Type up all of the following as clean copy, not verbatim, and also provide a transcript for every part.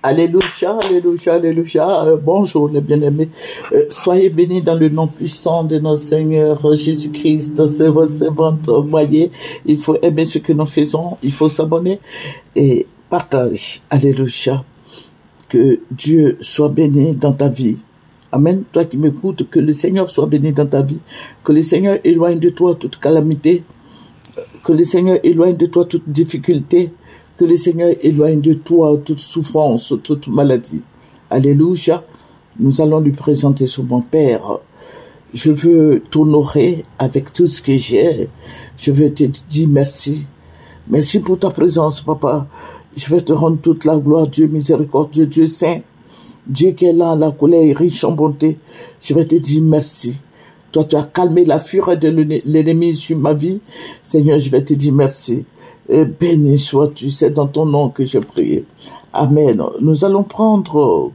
Alléluia, alléluia, alléluia. Bonjour les bien-aimés. Soyez bénis dans le nom puissant de notre Seigneur Jésus-Christ. C'est votre moyen. Il faut aimer ce que nous faisons. Il faut s'abonner et partage. Alléluia. Que Dieu soit béni dans ta vie. Amen. Toi qui m'écoutes, que le Seigneur soit béni dans ta vie. Que le Seigneur éloigne de toi toute calamité. Que le Seigneur éloigne de toi toute difficulté. Que le Seigneur éloigne de toi toute souffrance, toute maladie. Alléluia. Nous allons lui présenter sur mon Père. Je veux t'honorer avec tout ce que j'ai. Je veux te dire merci. Merci pour ta présence, Papa. Je vais te rendre toute la gloire, Dieu miséricordieux, Dieu saint. Dieu qui est là, la colère est riche en bonté. Je vais te dire merci. Toi, tu as calmé la fureur de l'ennemi sur ma vie. Seigneur, je vais te dire merci. Béni sois-tu, c'est dans ton nom que j'ai prié. Amen. Nous allons prendre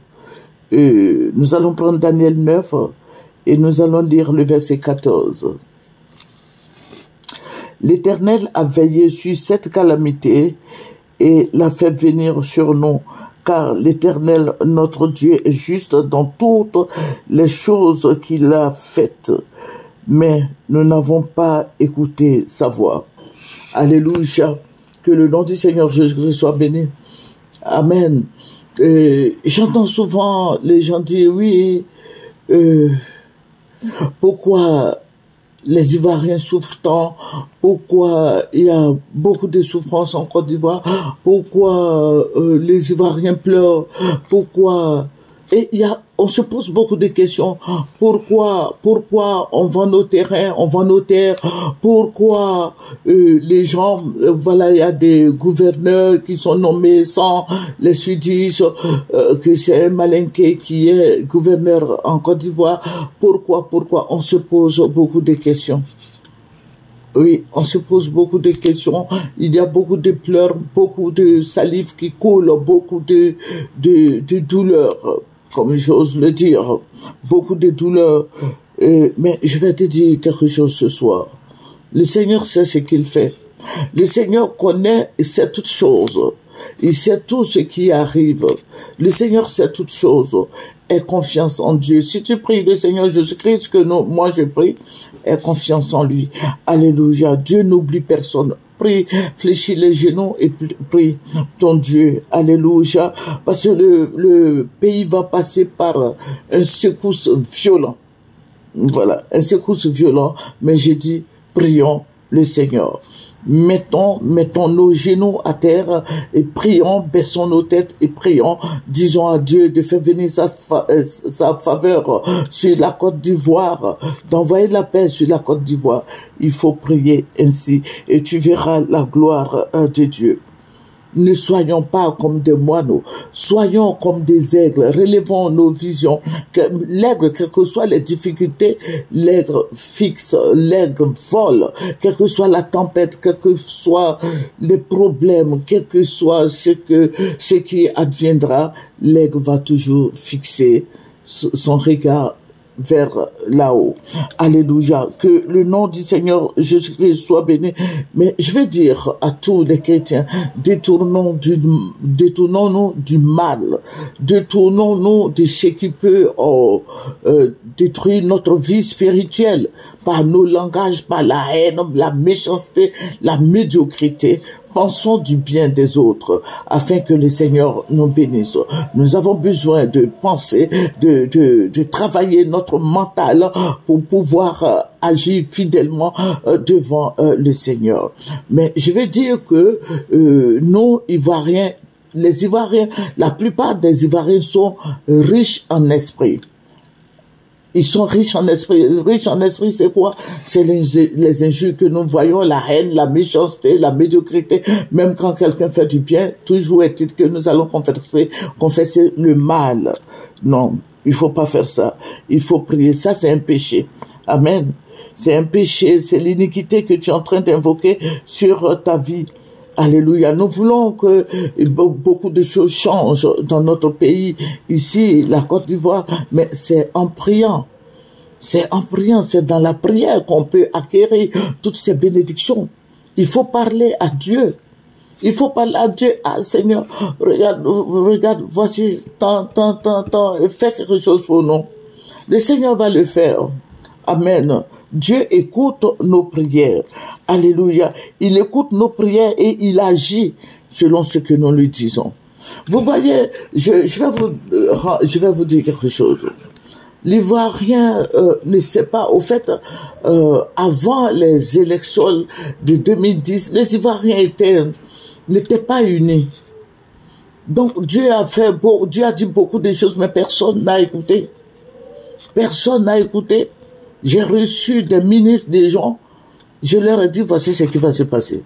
Daniel 9 et nous allons lire le verset 14. L'Éternel a veillé sur cette calamité et l'a fait venir sur nous, car l'Éternel, notre Dieu, est juste dans toutes les choses qu'il a faites. Mais nous n'avons pas écouté sa voix. Alléluia. Que le nom du Seigneur Jésus-Christ soit béni. Amen. J'entends souvent les gens dire, oui, pourquoi les Ivoiriens souffrent tant, pourquoi il y a beaucoup de souffrances en Côte d'Ivoire, pourquoi les Ivoiriens pleurent, pourquoi... Et on se pose beaucoup de questions. Pourquoi on vend nos terrains, on vend nos terres? Pourquoi les gens, voilà, il y a des gouverneurs qui sont nommés sans les sudistes, que c'est un Malinké qui est gouverneur en Côte d'Ivoire? Pourquoi on se pose beaucoup de questions? Oui, on se pose beaucoup de questions. Il y a beaucoup de pleurs, beaucoup de salive qui coule, beaucoup de douleurs. Comme j'ose le dire, beaucoup de douleurs. Mais je vais te dire quelque chose ce soir. Le Seigneur sait ce qu'il fait. Le Seigneur connaît et sait toutes choses. Il sait tout ce qui arrive. Le Seigneur sait toutes choses. Aie confiance en Dieu. Si tu pries le Seigneur Jésus-Christ, que moi je prie, aie confiance en lui. Alléluia. Dieu n'oublie personne. Prie, fléchis les genoux et prie ton Dieu. Alléluia. Parce que le pays va passer par un secousse violent. Voilà, un secousse violent. Mais j'ai dit, prions le Seigneur. Mettons nos genoux à terre et prions, baissons nos têtes et prions, disons à Dieu de faire venir sa faveur sur la Côte d'Ivoire, d'envoyer la paix sur la Côte d'Ivoire. Il faut prier ainsi et tu verras la gloire de Dieu. Ne soyons pas comme des moineaux, soyons comme des aigles, relevons nos visions. L'aigle, quelles que soient les difficultés, l'aigle fixe, l'aigle vole, quelle que soit la tempête, quels que soient les problèmes, quel que soit ce qui adviendra, l'aigle va toujours fixer son regard vers là-haut. Alléluia. Que le nom du Seigneur Jésus-Christ soit béni. Mais je vais dire à tous les chrétiens, détournons-nous du mal. Détournons-nous de ce qui peut détruire notre vie spirituelle par nos langages, par la haine, la méchanceté, la médiocrité. Pensons du bien des autres, afin que le Seigneur nous bénisse. Nous avons besoin de penser, de travailler notre mental pour pouvoir agir fidèlement devant le Seigneur. Mais je vais dire que nous, Ivoiriens, les Ivoiriens, la plupart des Ivoiriens sont riches en esprit. Ils sont riches en esprit. Riches en esprit, c'est quoi? C'est les injures que nous voyons, la haine, la méchanceté, la médiocrité. Même quand quelqu'un fait du bien, toujours est-il que nous allons confesser le mal. Non, il faut pas faire ça. Il faut prier. Ça, c'est un péché. Amen. C'est un péché. C'est l'iniquité que tu es en train d'invoquer sur ta vie. Alléluia. Nous voulons que beaucoup de choses changent dans notre pays, ici, la Côte d'Ivoire, mais c'est en priant. C'est en priant, c'est dans la prière qu'on peut acquérir toutes ces bénédictions. Il faut parler à Dieu. Il faut parler à Dieu. Ah, Seigneur, regarde, voici tant, et fais quelque chose pour nous. Le Seigneur va le faire. Amen. Dieu écoute nos prières. Alléluia. Il écoute nos prières et il agit selon ce que nous lui disons. Vous voyez, je vais vous dire quelque chose. L'Ivoirien ne sait pas, au fait, avant les élections de 2010, les Ivoiriens n'étaient pas unis. Donc Dieu a dit beaucoup de choses, mais personne n'a écouté. Personne n'a écouté. J'ai reçu des ministres, des gens. Je leur ai dit, voici ce qui va se passer.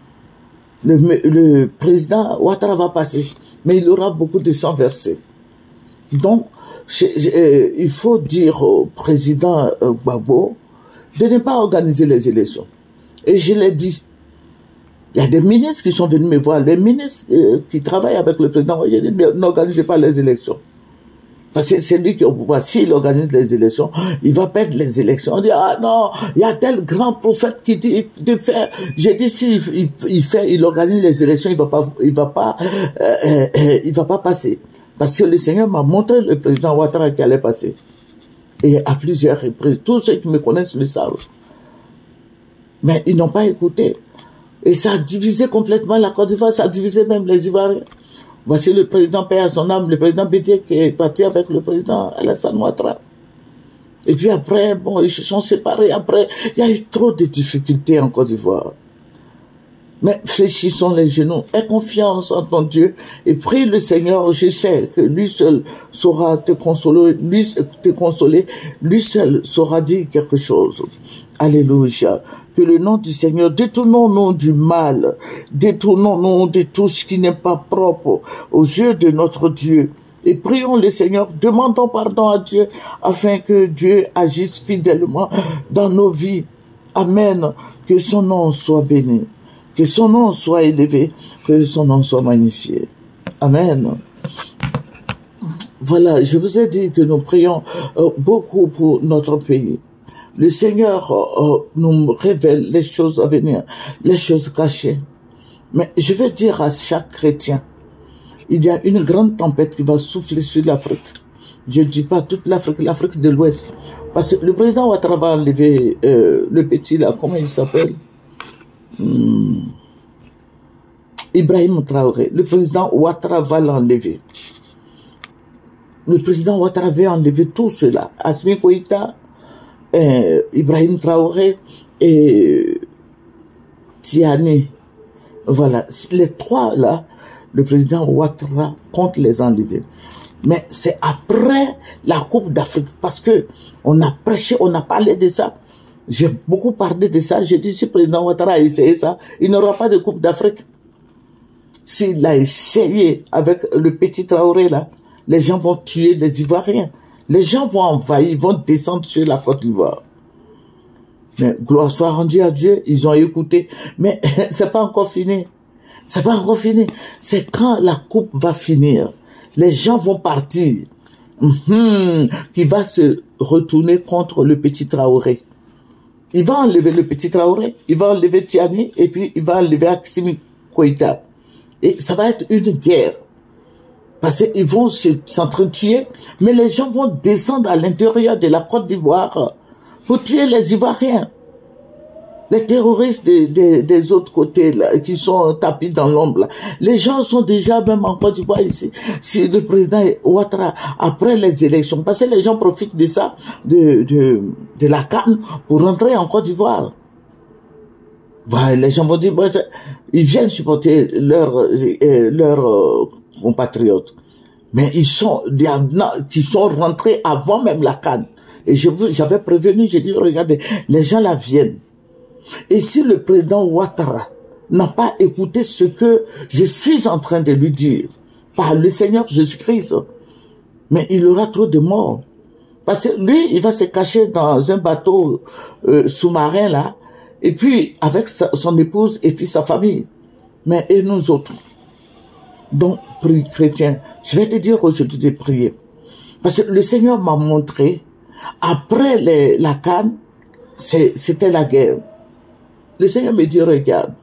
Le président Ouattara va passer, mais il aura beaucoup de sang versé. Donc, il faut dire au président Gbagbo de ne pas organiser les élections. Et je l'ai dit. Il y a des ministres qui sont venus me voir, les ministres qui travaillent avec le président, n'organisez pas les élections. Parce que c'est lui qui est au pouvoir. S'il organise les élections, il va perdre les élections. On dit, ah non, il y a tel grand prophète qui dit de faire. J'ai dit, s'il il organise les élections, il va pas passer. Parce que le Seigneur m'a montré le président Ouattara qui allait passer. Et à plusieurs reprises, tous ceux qui me connaissent le savent. Mais ils n'ont pas écouté. Et ça a divisé complètement la Côte d'Ivoire, ça a divisé même les Ivoiriens. Voici le président Père à son âme, le président Bédié qui est parti avec le président Alassane Ouattara. Et puis après, bon, ils se sont séparés. Après, il y a eu trop de difficultés en Côte d'Ivoire. Mais fléchissons les genoux, aie confiance en ton Dieu et prie le Seigneur. Je sais que lui seul saura te consoler, lui seul saura dire quelque chose. Alléluia. Que le nom du Seigneur, détournons-nous du mal, détournons-nous de tout ce qui n'est pas propre aux yeux de notre Dieu. Et prions le Seigneur, demandons pardon à Dieu afin que Dieu agisse fidèlement dans nos vies. Amen. Que son nom soit béni. Que son nom soit élevé, que son nom soit magnifié. Amen. Voilà, je vous ai dit que nous prions beaucoup pour notre pays. Le Seigneur nous révèle les choses à venir, les choses cachées. Mais je vais dire à chaque chrétien, il y a une grande tempête qui va souffler sur l'Afrique. Je ne dis pas toute l'Afrique, l'Afrique de l'Ouest. Parce que le président Ouattara va enlever le petit là, comment il s'appelle? Ibrahim Traoré. Le président Ouattara va l'enlever. Le président Ouattara va enlever tout cela. Assimi Goïta, Ibrahim Traoré et Tiani. Voilà. Les trois là, le président Ouattara compte les enlever. Mais c'est après la Coupe d'Afrique. Parce que on a prêché, on a parlé de ça. J'ai beaucoup parlé de ça. J'ai dit, si le président Ouattara a essayé ça, il n'aura pas de Coupe d'Afrique. S'il a essayé avec le petit Traoré là, les gens vont tuer les Ivoiriens. Les gens vont envahir, vont descendre sur la Côte d'Ivoire. Mais gloire soit rendue à Dieu, ils ont écouté. Mais c'est pas encore fini. C'est pas encore fini. C'est quand la coupe va finir. Les gens vont partir. Qui va se retourner contre le petit Traoré. Il va enlever le petit Traoré, il va enlever Tiani, et puis il va enlever Assimi Goïta. Et ça va être une guerre. Parce qu'ils vont s'entretuer, mais les gens vont descendre à l'intérieur de la Côte d'Ivoire pour tuer les Ivoiriens. Les terroristes des autres côtés, là, qui sont tapis dans l'ombre, les gens sont déjà même en Côte d'Ivoire ici. Si le président Ouattara, après les élections, parce que les gens profitent de ça, de la CAN, pour rentrer en Côte d'Ivoire. Bah, les gens vont dire, bah, ils viennent supporter leurs compatriotes. Mais il y en a qui sont rentrés avant même la CAN. Et j'avais prévenu, j'ai dit, regardez, les gens là viennent. Et si le président Ouattara n'a pas écouté ce que je suis en train de lui dire, par le Seigneur Jésus-Christ, mais il aura trop de morts. Parce que lui, il va se cacher dans un bateau sous-marin là, et puis avec son épouse et puis sa famille. Mais et nous autres? Donc, prie chrétien, je vais te dire aujourd'hui de prier. Parce que le Seigneur m'a montré, après la CAN, c'était la guerre. Le Seigneur me dit, regarde,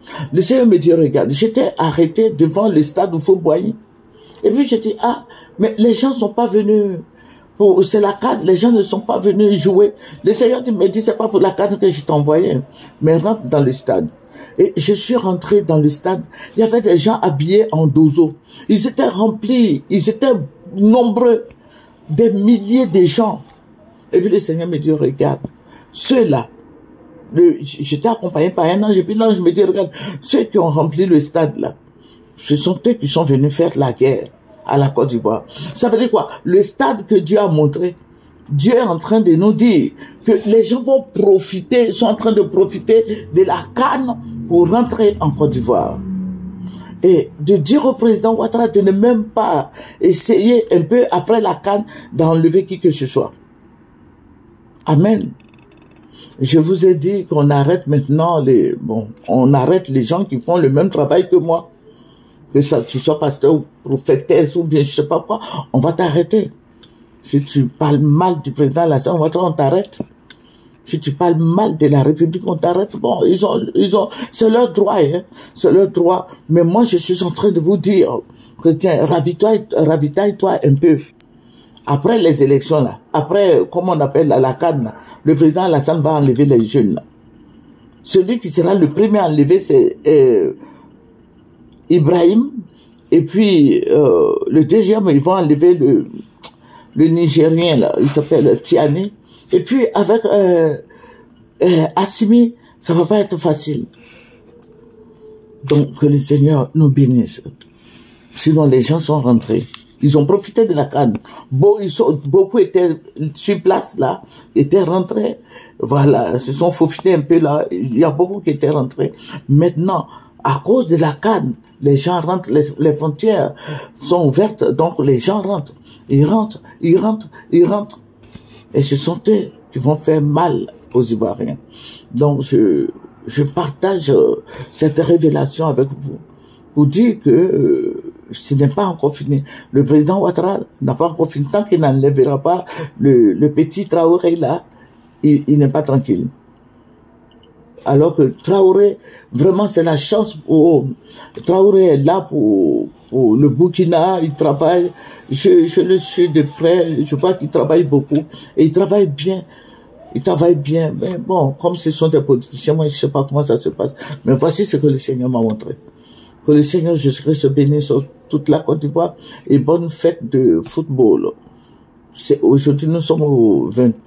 Le Seigneur me dit, regarde, j'étais arrêté devant le stade où faut boyer. Et puis je dis, ah, mais les gens ne sont pas venus c'est la CAN, les gens ne sont pas venus jouer. Le Seigneur me dit, c'est pas pour la CAN que je t'envoyais, mais rentre dans le stade. Et je suis rentré dans le stade, il y avait des gens habillés en dozo. Ils étaient remplis, ils étaient nombreux, des milliers de gens. Et puis le Seigneur me dit, regarde, ceux-là, j'étais accompagné par un ange, et puis l'ange me dit, regarde, ceux qui ont rempli le stade là, ce sont eux qui sont venus faire la guerre à la Côte d'Ivoire. Ça veut dire quoi? Le stade que Dieu a montré, Dieu est en train de nous dire que les gens vont profiter, sont en train de profiter de la CAN pour rentrer en Côte d'Ivoire. Et de dire au président Ouattara de ne même pas essayer un peu après la CAN d'enlever qui que ce soit. Amen. Je vous ai dit qu'on arrête maintenant on arrête les gens qui font le même travail que moi. Que ça, tu sois pasteur ou prophétesse ou bien je sais pas quoi, on va t'arrêter. Si tu parles mal du président Alassane Ouattara, on t'arrête. Si tu parles mal de la République, on t'arrête. Bon, c'est leur droit, hein. C'est leur droit. Mais moi, je suis en train de vous dire, chrétien, ravitaille-toi un peu. Après les élections, là, après, comment on appelle la CAN, là, le président Alassane va enlever les jeunes, là. Celui qui sera le premier à enlever, c'est, Ibrahim, et puis le deuxième, ils vont enlever le Nigérien, là, il s'appelle Tiani, et puis avec Assimi, ça va pas être facile. Donc que le Seigneur nous bénisse. Sinon les gens sont rentrés. Ils ont profité de la CAN. Beaucoup étaient sur place là, étaient rentrés. Voilà, se sont faufilés un peu là. Il y a beaucoup qui étaient rentrés. Maintenant, à cause de la CAN, les gens rentrent, les frontières sont ouvertes, donc les gens rentrent. Ils rentrent. Et ce sont eux qui vont faire mal aux Ivoiriens. Donc je partage cette révélation avec vous pour dire que ce n'est pas encore fini. Le président Ouattara n'a pas encore fini. Tant qu'il n'enlèvera pas le petit Traoré là, il n'est pas tranquille. Alors que Traoré, vraiment c'est la chance pour... Traoré est là pour le Burkina, il travaille, je le suis de près, je vois qu'il travaille beaucoup, et il travaille bien. Mais bon, comme ce sont des politiciens, moi je ne sais pas comment ça se passe. Mais voici ce que le Seigneur m'a montré. Que le Seigneur Jésus-Christ se bénisse sur toute la Côte d'Ivoire et bonne fête de football. Aujourd'hui nous sommes au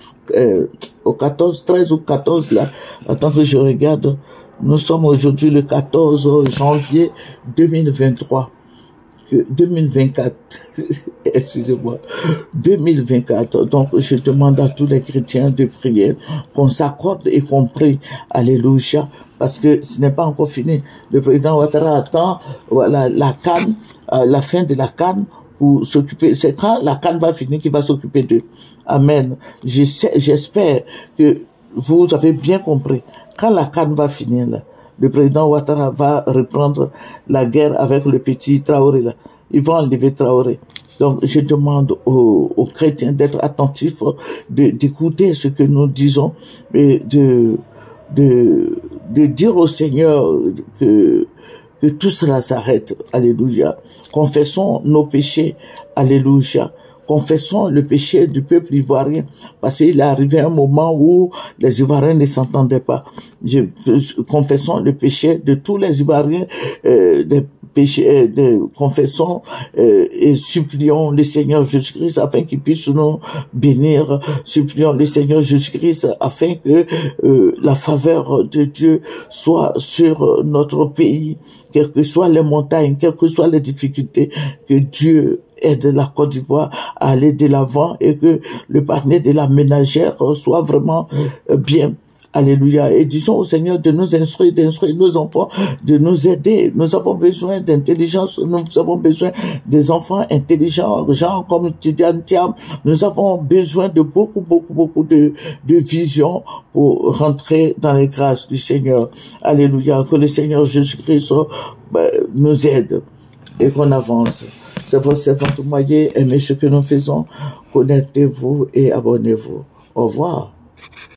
13 ou 14 là. Attends que je regarde. Nous sommes aujourd'hui le 14 janvier 2023. 2024. Excusez-moi. 2024. Donc, je demande à tous les chrétiens de prier qu'on s'accorde et qu'on prie. Alléluia. Parce que ce n'est pas encore fini. Le président Ouattara attend, voilà, la CAN, la fin de la CAN pour s'occuper. C'est quand la CAN va finir qu'il va s'occuper d'eux. Amen. J'espère que vous avez bien compris. Quand la CAN va finir, là, le président Ouattara va reprendre la guerre avec le petit Traoré, là. Ils vont enlever Traoré. Donc, je demande aux chrétiens d'être attentifs, d'écouter ce que nous disons et de dire au Seigneur que tout cela s'arrête. Alléluia. Confessons nos péchés. Alléluia. Confessons le péché du peuple ivoirien, parce qu'il est arrivé un moment où les Ivoiriens ne s'entendaient pas. Confessons le péché de tous les Ivoiriens, confessons et supplions le Seigneur Jésus-Christ afin qu'il puisse nous bénir. Supplions le Seigneur Jésus-Christ afin que la faveur de Dieu soit sur notre pays, quelles que soient les montagnes, quelles que soient les difficultés, que Dieu aide la Côte d'Ivoire à aller de l'avant et que le partenaire de la ménagère soit vraiment bien. Alléluia. Et disons au Seigneur de nous instruire nos enfants, de nous aider. Nous avons besoin d'intelligence, nous avons besoin des enfants intelligents, gens comme Tidiane Thiam. Nous avons besoin de beaucoup de vision pour rentrer dans les grâces du Seigneur. Alléluia. Que le Seigneur Jésus-Christ nous aide et qu'on avance. C'est votre servant Moyer, aimez ce que nous faisons, connectez-vous et abonnez-vous. Au revoir.